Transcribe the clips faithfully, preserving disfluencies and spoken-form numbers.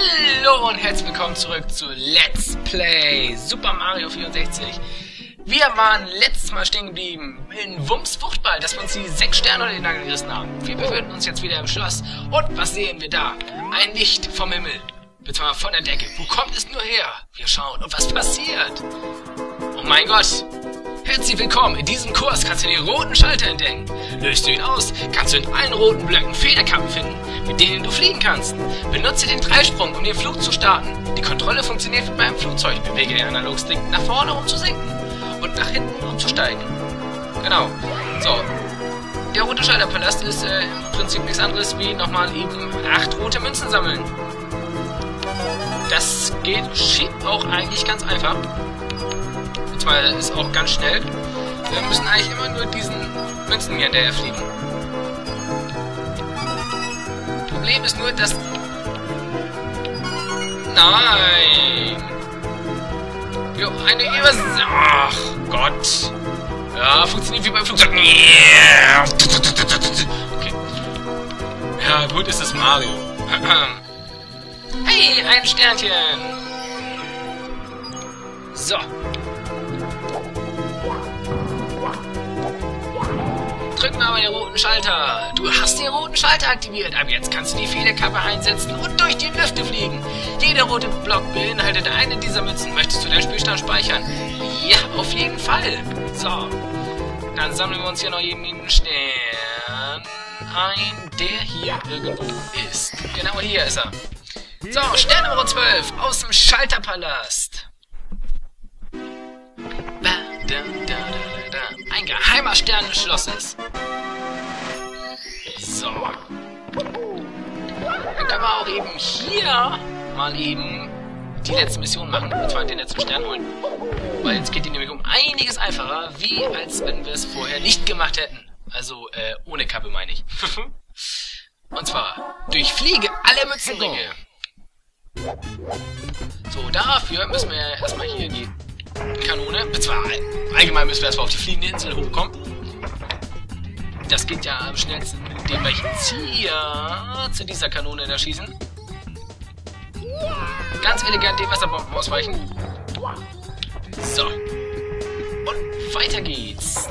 Hallo und herzlich willkommen zurück zu Let's Play Super Mario vierundsechzig. Wir waren letztes Mal stehen geblieben in Wumms Fruchtball, dass wir uns die sechs Sterne unter den Nagel gerissen haben. Wir befinden uns jetzt wieder im Schloss. Und was sehen wir da? Ein Licht vom Himmel. Beziehungsweise von der Decke. Wo kommt es nur her? Wir schauen. Und was passiert? Oh mein Gott. Herzlich willkommen. In diesem Kurs kannst du den roten Schalter entdecken. Löst du ihn aus, kannst du in allen roten Blöcken Federkappen finden, mit denen du fliegen kannst. Benutze den Dreisprung, um den Flug zu starten. Die Kontrolle funktioniert wie beim Flugzeug. Bewege den Analogstick nach vorne, um zu sinken. Und nach hinten, um zu steigen. Genau. So. Der rote Schalterpalast ist äh, im Prinzip nichts anderes wie nochmal eben acht rote Münzen sammeln. Das geht, schied auch eigentlich ganz einfach. Und zwar ist auch ganz schnell. Wir müssen eigentlich immer nur diesen Münzen hier hinterher fliegen. Problem ist nur, dass... Nein! Jo, eine Übers... Ach Gott! Ja, funktioniert wie beim Flugzeug. Okay. Ja, gut, ist es Mario. Hey, ein Sternchen! So. Drück mal den roten Schalter. Du hast den roten Schalter aktiviert. Ab jetzt kannst du die Federkappe einsetzen und durch die Lüfte fliegen. Jeder rote Block beinhaltet eine dieser Münzen. Möchtest du deinen Spielstand speichern? Ja, auf jeden Fall. So. Dann sammeln wir uns hier noch eben einen Stern ein, der hier irgendwo ist. Genau hier ist er. So, Stern Nummer zwölf aus dem Schalterpalast. Ein geheimer Stern des Schlosses. So. Dann können wir auch eben hier mal eben die letzte Mission machen. Und zwar den letzten Stern holen. Weil jetzt geht die nämlich um einiges einfacher, wie als wenn wir es vorher nicht gemacht hätten. Also, äh, ohne Kappe meine ich. Und zwar, durchfliege alle Münzenringe. So, dafür müssen wir erstmal hier die Kanone, beziehungsweise allgemein müssen wir erstmal auf die fliegende Insel hochkommen. Das geht ja am schnellsten, indem wir jetzt hier zu dieser Kanone da schießen. Ganz elegant den Wasserbomben ausweichen. So. Und weiter geht's.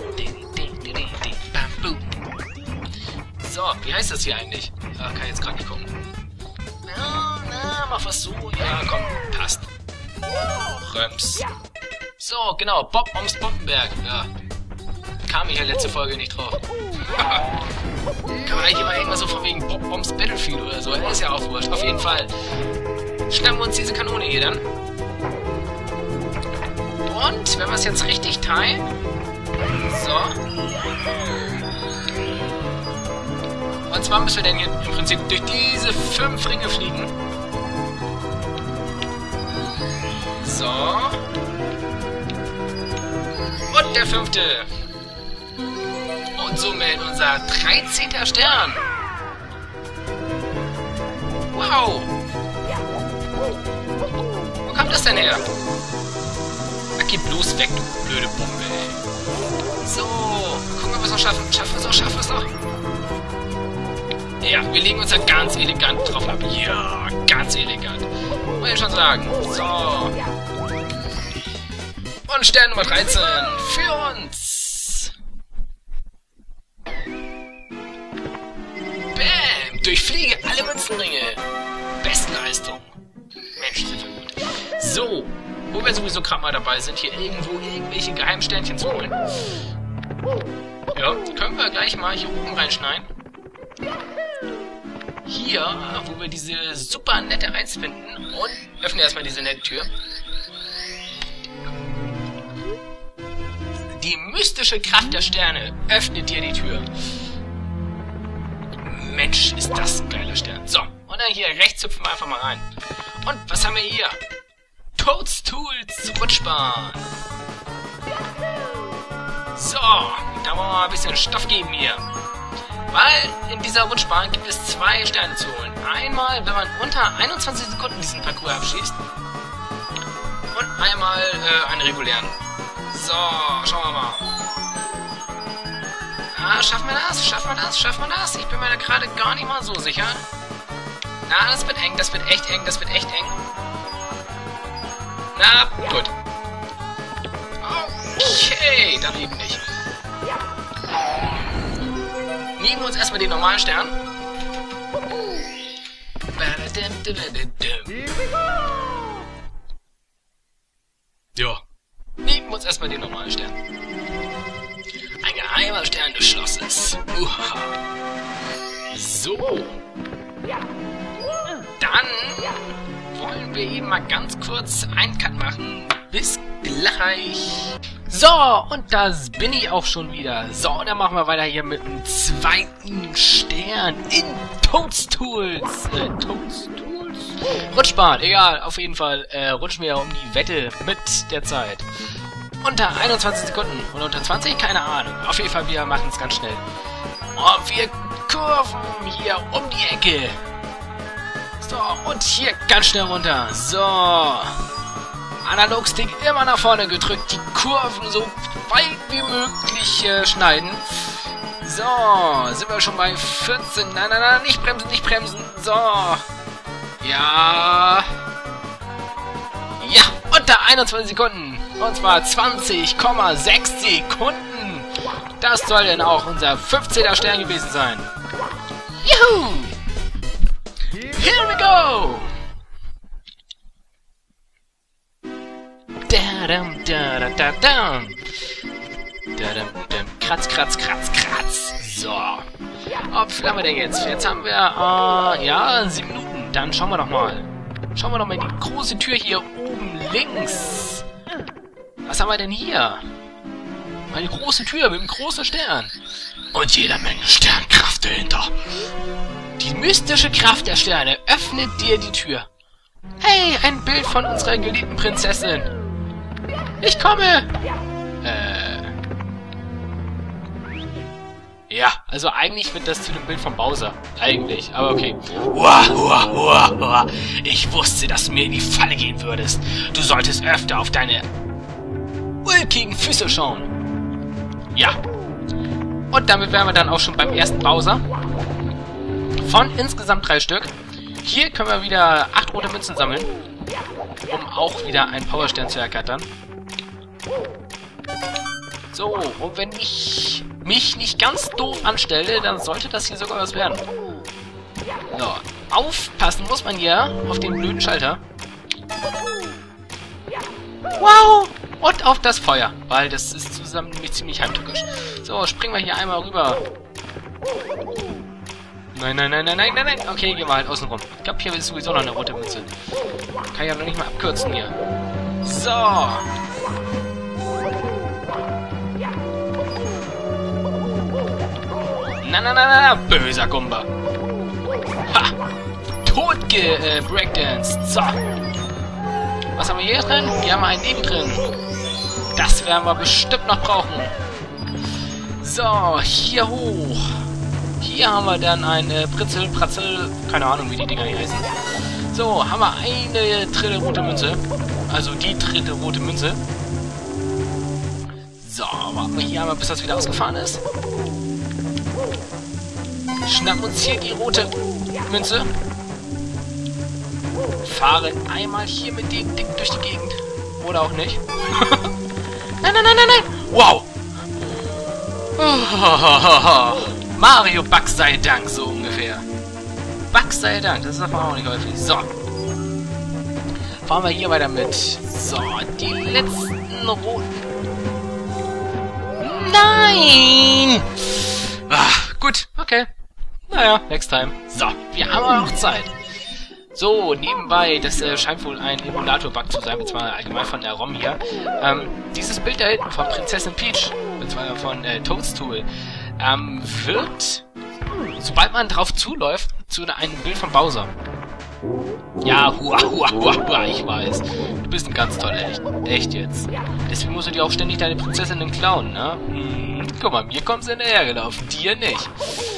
So, wie heißt das hier eigentlich? Ah, kann ich jetzt gerade nicht gucken. Na, na, mach was so. Ja, komm, passt. Röms. So, genau, Bob ums Bombenberg. Ja. Kam ich ja letzte Folge nicht drauf. Kann man eigentlich immer irgendwas so von wegen Bob ums Battlefield oder so. Ist ja auch wurscht. Auf jeden Fall. Schnappen wir uns diese Kanone hier dann. Und, wenn wir es jetzt richtig teilen. So. Und zwar müssen wir dann hier im Prinzip durch diese fünf Ringe fliegen. So. Und der fünfte. Und somit unser dreizehnter Stern. Wow. Wo kommt das denn her? Ach, geh bloß weg, du blöde Bombe, ey. So. Gucken, ob wir es noch schaffen. Schaffen wir es noch, schaffen wir es noch. Ja, wir legen uns da ganz elegant drauf ab. Ja, ganz elegant. Muss ich schon sagen. So. Und Stern Nummer dreizehn für uns. Bam! Durchfliege alle Münzenringe. Bestleistung. Mensch, sind wir gut. So, wo wir sowieso gerade mal dabei sind, hier irgendwo irgendwelche Geheimsternchen zu holen. Ja, können wir gleich mal hier oben reinschneiden. Hier, wo wir diese super nette Eins finden. Und öffnen erstmal diese nette Tür. Die mystische Kraft der Sterne öffnet dir die Tür. Mensch, ist das ein geiler Stern. So, und dann hier rechts hüpfen wir einfach mal rein. Und was haben wir hier? Toadstools Rutschbahn. So, da wollen wir mal ein bisschen Stoff geben hier. Weil in dieser Rutschbahn gibt es zwei Sterne zu holen. Einmal, wenn man unter einundzwanzig Sekunden diesen Parcours abschießt. Und einmal äh, einen regulären. So, schauen wir mal. Ah, schaffen wir das? Schaffen wir das? Schaffen wir das? Ich bin mir da gerade gar nicht mal so sicher. Na, das wird eng, das wird echt eng, das wird echt eng. Na, gut. Okay, dann eben nicht. Nehmen wir uns erstmal den normalen Stern. Ja. Nehmen wir uns erstmal den normalen Stern. Ein geheimer Stern des Schlosses. Uha. So. Dann wollen wir eben mal ganz kurz einen Cut machen. Bis gleich. So, und das bin ich auch schon wieder. So, dann machen wir weiter hier mit dem zweiten Stern in Toadstools. Äh, Toadstools? Rutschbahn, egal, auf jeden Fall äh, rutschen wir um die Wette mit der Zeit. Unter einundzwanzig Sekunden und unter zwanzig, keine Ahnung. Auf jeden Fall, wir machen es ganz schnell. Und wir kurven hier um die Ecke. So, und hier ganz schnell runter. So. Analogstick immer nach vorne gedrückt. Die Kurven so weit wie möglich äh, schneiden. So, sind wir schon bei vierzehn. Nein, nein, nein, nicht bremsen, nicht bremsen. So. Ja. Ja, unter einundzwanzig Sekunden. Und zwar zwanzig Komma sechs Sekunden. Das soll denn auch unser fünfzehnter Stern gewesen sein. Juhu! Here we go! Da-dam, da-da-da-dam. Da-dam, dam. Kratz, kratz, kratz, kratz. So. Ob viel haben wir denn jetzt? Jetzt haben wir, äh, ja, sieben Minuten. Dann schauen wir doch mal. Schauen wir doch mal in die große Tür hier oben links. Was haben wir denn hier? Eine große Tür mit einem großen Stern. Und jede Menge Sternkraft dahinter. Die mystische Kraft der Sterne öffnet dir die Tür. Hey, ein Bild von unserer geliebten Prinzessin. Ich komme. Äh. Ja, also eigentlich wird das zu dem Bild von Bowser. Eigentlich, aber okay. Uah, uah, uah, uah. Ich wusste, dass du mir in die Falle gehen würdest. Du solltest öfter auf deine ulkigen Füße schauen. Ja. Und damit wären wir dann auch schon beim ersten Bowser. Von insgesamt drei Stück. Hier können wir wieder acht rote Münzen sammeln. Um auch wieder einen Powerstern zu ergattern. So, und wenn ich mich nicht ganz doof anstelle, dann sollte das hier sogar was werden. So, aufpassen muss man hier auf den blöden Schalter. Wow! Und auf das Feuer, weil das ist zusammen nämlich ziemlich heimtückisch. So, springen wir hier einmal rüber. Nein, nein, nein, nein, nein, nein, nein. Okay, gehen wir halt außen rum. Ich glaube, hier ist sowieso noch eine rote Münze. Kann ich ja noch nicht mal abkürzen hier. So. Na, na, na, na, böser Gumba. Ha! Totge äh, Breakdance. So. Was haben wir hier drin? Hier haben wir ein Leben drin. Das werden wir bestimmt noch brauchen. So, hier hoch. Hier haben wir dann ein äh, Pritzel, Pratzel, keine Ahnung, wie die Dinger hier heißen. So, haben wir eine dritte rote Münze. Also die dritte rote Münze. So, warten wir hier einmal, bis das wieder ausgefahren ist. Schnappen uns hier die rote Münze. Fahren einmal hier mit dem Ding durch die Gegend. Oder auch nicht. Nein, nein, nein, nein, nein. Wow. Oh, Mario Bug sei Dank, so ungefähr. Bug sei Dank, das sagt man auch nicht häufig. So. Fahren wir hier weiter mit. So, die letzten roten. Nein! Ah, gut, okay. Naja, next time. So, wir haben aber noch Zeit. So, nebenbei, das äh, scheint wohl ein Emulator-Bug zu sein, beziehungsweise allgemein von der ROM hier. Ähm, dieses Bild da hinten von Prinzessin Peach, beziehungsweise von äh, Toadstool, ähm, wird, sobald man drauf zuläuft, zu einem Bild von Bowser. Ja, hua, hua, hua, hua, ich weiß. Du bist ein ganz toller, echt, echt jetzt. Deswegen musst du dir auch ständig deine Prinzessinnen klauen, ne? Hm, guck mal, mir kommt sie hinterhergelaufen, dir nicht.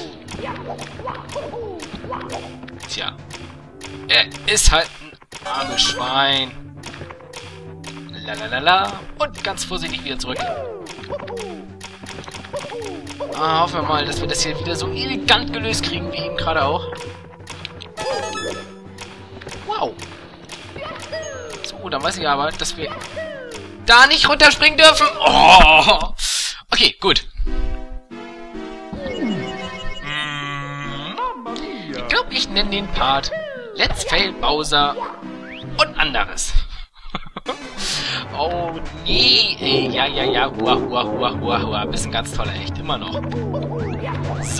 Tja. Er ist halt ein armes Schwein. Lalalala. Und ganz vorsichtig wieder zurück. Ah, hoffen wir mal, dass wir das hier wieder so elegant gelöst kriegen, wie eben gerade auch. Gut, dann weiß ich aber, dass wir da nicht runterspringen dürfen. Oh. Okay, gut. Ich glaube, ich nenne den Part Let's Fail Bowser und anderes. Oh nee, ey, ja, ja, ja, hua, hua, hua, hua, hua. Bist ein ganz toller, echt, immer noch. So.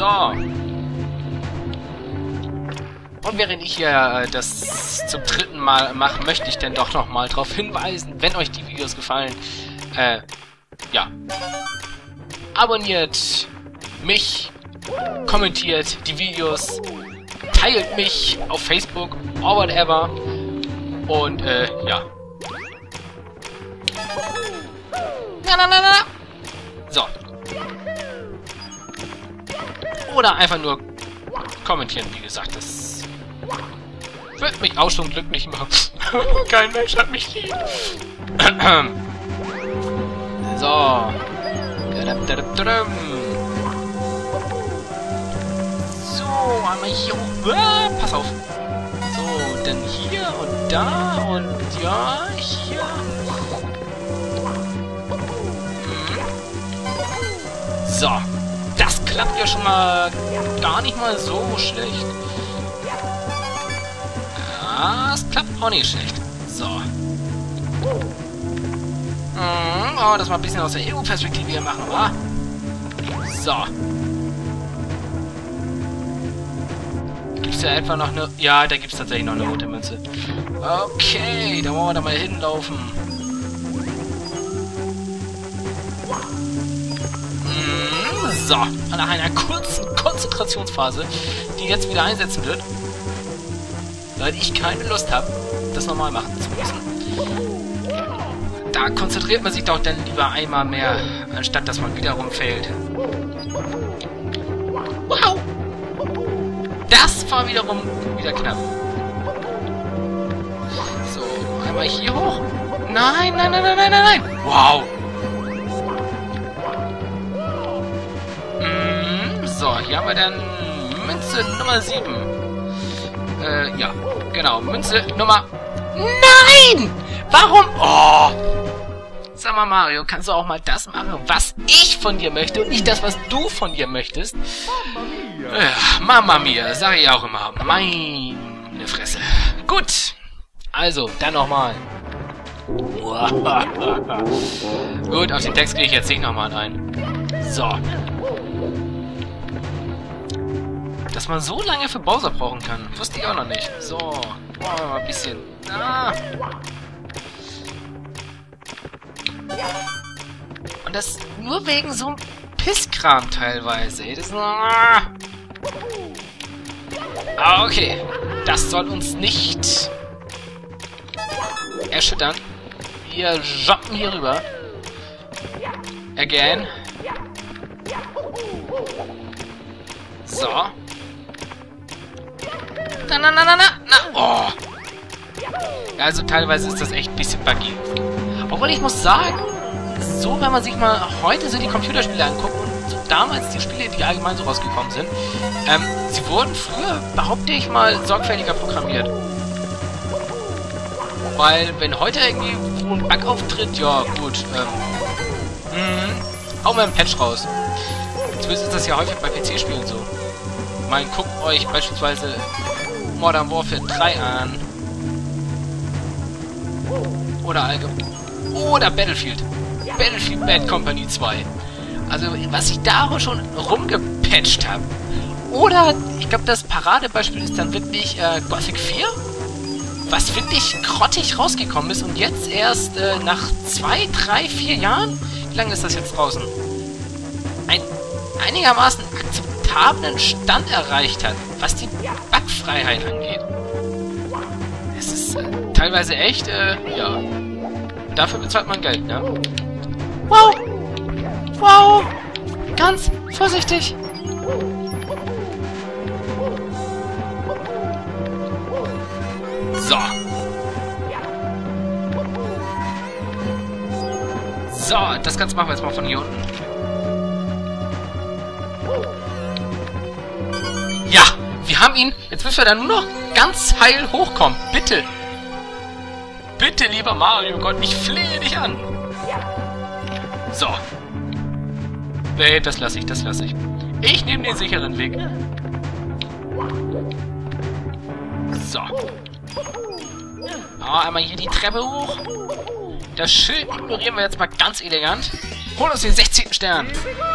Und während ich hier äh, das zum dritten Mal mache, möchte ich denn doch nochmal darauf hinweisen, wenn euch die Videos gefallen, äh, ja, abonniert mich, kommentiert die Videos, teilt mich auf Facebook or whatever und, äh, ja. Na, na, na, na. So. Oder einfach nur kommentieren, wie gesagt, das wird mich auch schon glücklich machen. Kein Mensch hat mich lieb. So. So, einmal hier hoch. Ah, pass auf. So, dann hier und da und ja, hier. So, das klappt ja schon mal gar nicht mal so schlecht. Ja, es klappt auch nicht schlecht. So. Mhm, oh, das mal ein bisschen aus der Ego-Perspektive hier machen, wa? So. Gibt's da etwa noch eine... Ja, da gibt's tatsächlich noch eine rote Münze. Okay, da wollen wir da mal hinlaufen. So, nach einer kurzen Konzentrationsphase, die jetzt wieder einsetzen wird, weil ich keine Lust habe, das nochmal machen zu müssen. Da konzentriert man sich doch dann lieber einmal mehr, anstatt dass man wieder rumfällt. Wow! Das war wiederum wieder knapp. So, einmal hier hoch. Nein, nein, nein, nein, nein, nein, nein! Wow! So, hier haben wir dann Münze Nummer sieben. Äh, ja, genau, Münze Nummer... Nein! Warum? Oh! Sag mal, Mario, kannst du auch mal das machen, was ich von dir möchte und nicht das, was du von dir möchtest? Mamma mia. Äh, Mamma mia, sag ich auch immer. Meine Fresse. Gut. Also, dann nochmal. Gut, auf den Text gehe ich jetzt nicht nochmal ein. So. Dass man so lange für Bowser brauchen kann, wusste ich auch noch nicht. So, oh, mal ein bisschen. Ah. Und das nur wegen so einem Pisskram teilweise. Das, ah. Ah, okay. Das soll uns nicht erschüttern. Wir jumpen hier rüber. Again. So. Na, na, na, na, na, na. Oh. Also teilweise ist das echt ein bisschen buggy. Obwohl ich muss sagen, so wenn man sich mal heute so die Computerspiele anguckt und so damals die Spiele, die allgemein so rausgekommen sind, ähm, sie wurden früher, behaupte ich mal, sorgfältiger programmiert. Weil wenn heute irgendwie wo ein Bug auftritt, ja gut, ähm, mh, hauen wir einen Patch raus. Zumindest ist das ja häufig bei P C-Spielen so. Ich meine, guckt euch beispielsweise Modern Warfare drei an. Oder allgemein. Oder Battlefield. Battlefield Bad Company zwei. Also, was ich da schon rumgepatcht habe. Oder, ich glaube, das Paradebeispiel ist dann wirklich äh, Gothic vier. Was wirklich grottig rausgekommen ist und jetzt erst äh, nach zwei, drei, vier Jahren, wie lange ist das jetzt draußen? Ein einigermaßen akzeptablen Stand erreicht hat, was die Bugfreiheit angeht. Es ist äh, teilweise echt, äh, ja. Dafür bezahlt man Geld, ne? Wow! Wow! Ganz vorsichtig! So. So, das Ganze machen wir jetzt mal von hier unten. Ja, wir haben ihn. Jetzt müssen wir dann nur noch ganz heil hochkommen. Bitte. Bitte, lieber Mario Gott, ich flehe dich an. So. Nee, das lasse ich, das lasse ich. Ich nehme den sicheren Weg. So. Oh, einmal hier die Treppe hoch. Das Schild ignorieren wir jetzt mal ganz elegant. Hol uns den sechzehnten Stern.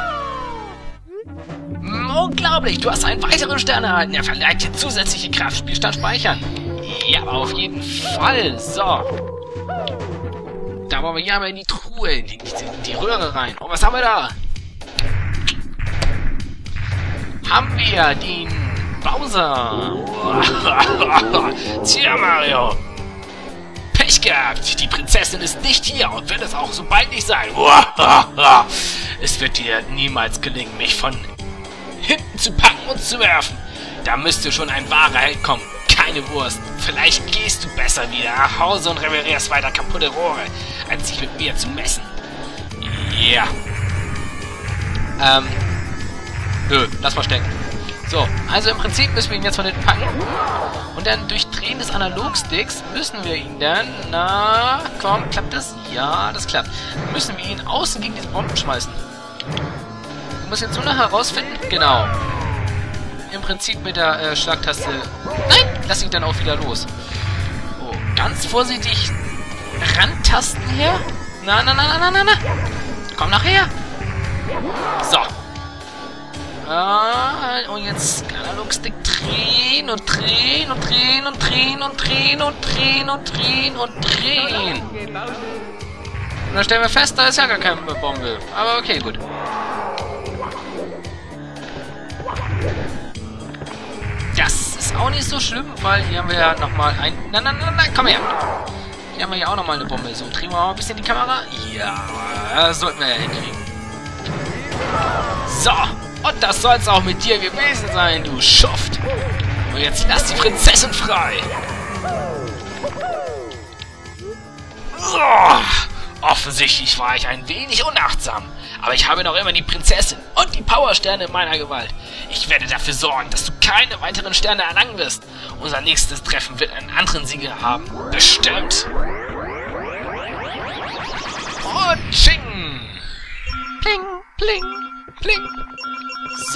Unglaublich, du hast einen weiteren Stern erhalten. Er verleiht dir zusätzliche Kraft. Spielstand speichern. Ja, auf jeden Fall. So. Da wollen wir hier einmal in die Truhe, in die, in die Röhre rein. Und was haben wir da? Haben wir den Bowser. Tja, Mario. Pech gehabt. Die Prinzessin ist nicht hier und wird es auch so bald nicht sein. Es wird dir niemals gelingen, mich von hinten zu packen und zu werfen. Da müsste schon ein wahrer Held kommen. Keine Wurst. Vielleicht gehst du besser wieder nach Hause und reparierst weiter kaputte Rohre, als sich mit mir zu messen. Ja. Yeah. Ähm. Nö, lass mal stecken. So, also im Prinzip müssen wir ihn jetzt von hinten packen. Und dann durch Drehen des Analogsticks müssen wir ihn dann... Na, komm, klappt das? Ja, das klappt. Müssen wir ihn außen gegen diese Bomben schmeißen. Du musst jetzt nur noch herausfinden... Genau. Im Prinzip mit der äh, Schlagtaste... Nein! Lass ihn dann auch wieder los. Oh, ganz vorsichtig rantasten hier. Na, na, na, na, na, na, na. Komm nachher. So. Ah, und jetzt Analogstick drehen und drehen und drehen und drehen und drehen und drehen und drehen und drehen. Und dann stellen wir fest, da ist ja gar keine Bombe. Aber okay, gut. Das ist auch nicht so schlimm, weil hier haben wir ja nochmal ein... Nein, nein, nein, nein, komm her. Hier haben wir ja auch nochmal eine Bombe. So, drehen wir mal ein bisschen die Kamera. Ja, das sollten wir ja hinkriegen. So. Und das soll's auch mit dir gewesen sein, du Schuft. Und jetzt lass die Prinzessin frei. Oh, offensichtlich war ich ein wenig unachtsam. Aber ich habe noch immer die Prinzessin und die Powersterne in meiner Gewalt. Ich werde dafür sorgen, dass du keine weiteren Sterne erlangen wirst. Unser nächstes Treffen wird einen anderen Sieger haben. Bestimmt. Und tsching. Pling, pling, pling. So.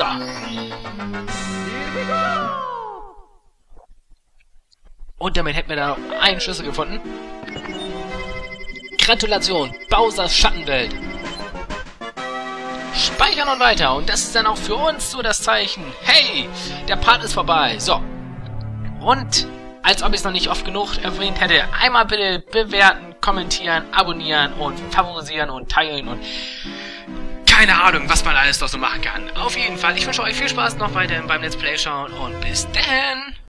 Und damit hätten wir da noch einen Schlüssel gefunden. Gratulation, Bowsers Schattenwelt. Speichern und weiter. Und das ist dann auch für uns so das Zeichen. Hey, der Part ist vorbei. So. Und, als ob ich es noch nicht oft genug erwähnt hätte, einmal bitte bewerten, kommentieren, abonnieren und favorisieren und teilen und... Keine Ahnung, was man alles noch so machen kann. Auf jeden Fall, ich wünsche euch viel Spaß noch weiterhin beim Let's Play schauen und bis dann!